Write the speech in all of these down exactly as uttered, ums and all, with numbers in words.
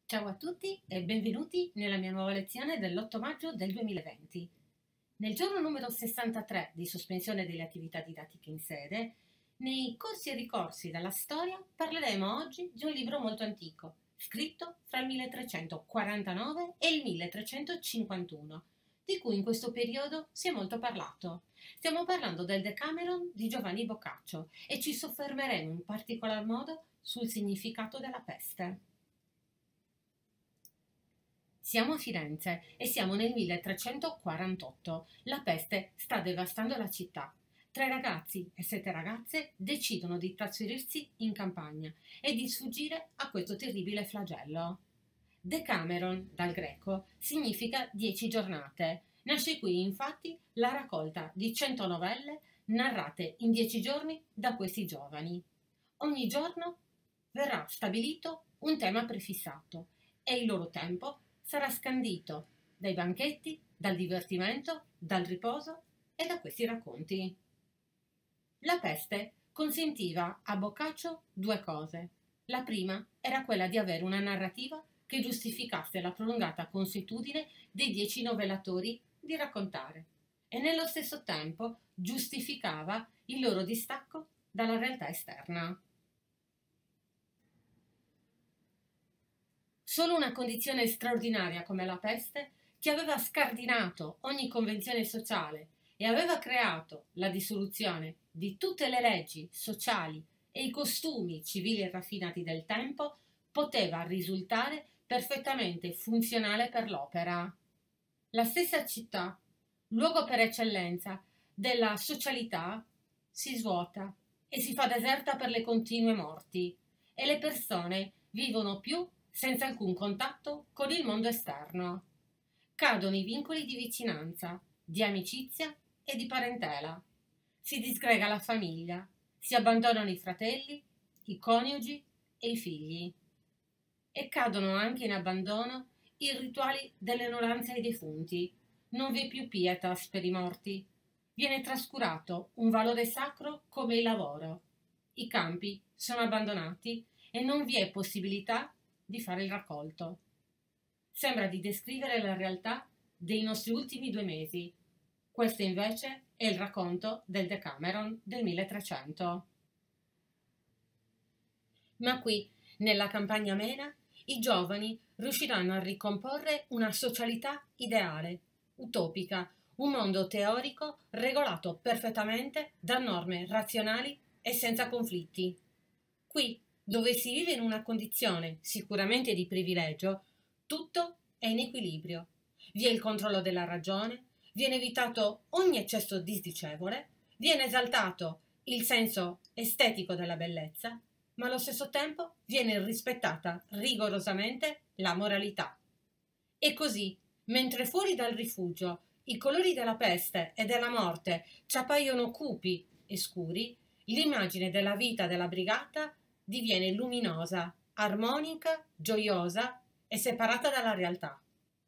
Ciao a tutti e benvenuti nella mia nuova lezione dell'otto maggio del duemilaventi. Nel giorno numero sessantatré di sospensione delle attività didattiche in sede, nei corsi e ricorsi dalla storia parleremo oggi di un libro molto antico, scritto fra il milletrecentoquarantanove e il milletrecentocinquantuno, di cui in questo periodo si è molto parlato. Stiamo parlando del Decameron di Giovanni Boccaccio e ci soffermeremo in particolar modo sul significato della peste. Siamo a Firenze e siamo nel milletrecentoquarantotto. La peste sta devastando la città. Tre ragazzi e sette ragazze decidono di trasferirsi in campagna e di sfuggire a questo terribile flagello. Decameron, dal greco, significa dieci giornate. Nasce qui, infatti, la raccolta di cento novelle narrate in dieci giorni da questi giovani. Ogni giorno verrà stabilito un tema prefissato e il loro tempo sarà scandito dai banchetti, dal divertimento, dal riposo e da questi racconti. La peste consentiva a Boccaccio due cose. La prima era quella di avere una narrativa che giustificasse la prolungata consuetudine dei dieci novellatori di raccontare e nello stesso tempo giustificava il loro distacco dalla realtà esterna. Solo una condizione straordinaria come la peste, che aveva scardinato ogni convenzione sociale e aveva creato la dissoluzione di tutte le leggi sociali e i costumi civili e raffinati del tempo, poteva risultare perfettamente funzionale per l'opera. La stessa città, luogo per eccellenza della socialità, si svuota e si fa deserta per le continue morti e le persone vivono più senza alcun contatto con il mondo esterno. Cadono i vincoli di vicinanza, di amicizia e di parentela. Si disgrega la famiglia, si abbandonano i fratelli, i coniugi e i figli. E cadono anche in abbandono i rituali dell'onoranza ai defunti. Non vi è più pietas per i morti. Viene trascurato un valore sacro come il lavoro. I campi sono abbandonati e non vi è possibilità di fare il raccolto. Sembra di descrivere la realtà dei nostri ultimi due mesi. Questo invece è il racconto del Decameron del milletrecento. Ma qui, nella campagna amena, i giovani riusciranno a ricomporre una socialità ideale, utopica, un mondo teorico regolato perfettamente da norme razionali e senza conflitti. Qui, dove si vive in una condizione sicuramente di privilegio, tutto è in equilibrio. Vi è il controllo della ragione, viene evitato ogni eccesso disdicevole, viene esaltato il senso estetico della bellezza, ma allo stesso tempo viene rispettata rigorosamente la moralità. E così, mentre fuori dal rifugio i colori della peste e della morte ci appaiono cupi e scuri, l'immagine della vita della brigata diviene luminosa, armonica, gioiosa e separata dalla realtà.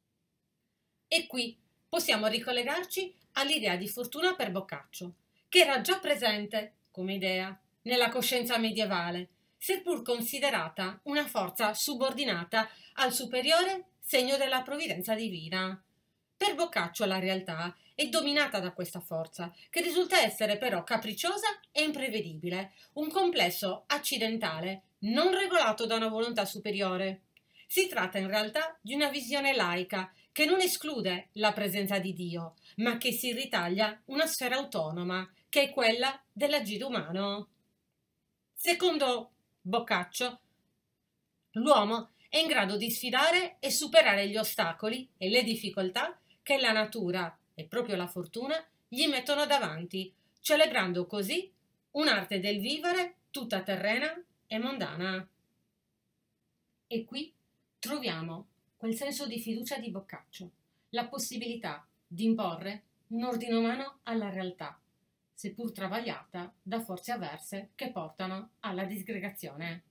E qui possiamo ricollegarci all'idea di fortuna per Boccaccio, che era già presente, come idea, nella coscienza medievale, seppur considerata una forza subordinata al superiore segno della provvidenza divina. Per Boccaccio la realtà è dominata da questa forza, che risulta essere però capricciosa e imprevedibile, un complesso accidentale, non regolato da una volontà superiore. Si tratta in realtà di una visione laica, che non esclude la presenza di Dio, ma che si ritaglia una sfera autonoma, che è quella dell'agire umano. Secondo Boccaccio, l'uomo è in grado di sfidare e superare gli ostacoli e le difficoltà che la natura e proprio la fortuna gli mettono davanti, celebrando così un'arte del vivere tutta terrena e mondana. E qui troviamo quel senso di fiducia di Boccaccio, la possibilità di imporre un ordine umano alla realtà, seppur travagliata da forze avverse che portano alla disgregazione.